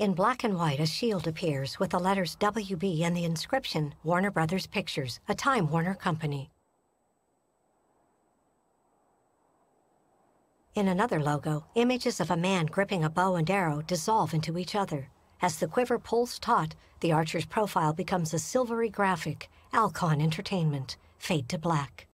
In black and white, a shield appears with the letters WB and the inscription, Warner Brothers Pictures, a Time Warner company. In another logo, images of a man gripping a bow and arrow dissolve into each other. As the quiver pulls taut, the archer's profile becomes a silvery graphic, Alcon Entertainment, fade to black.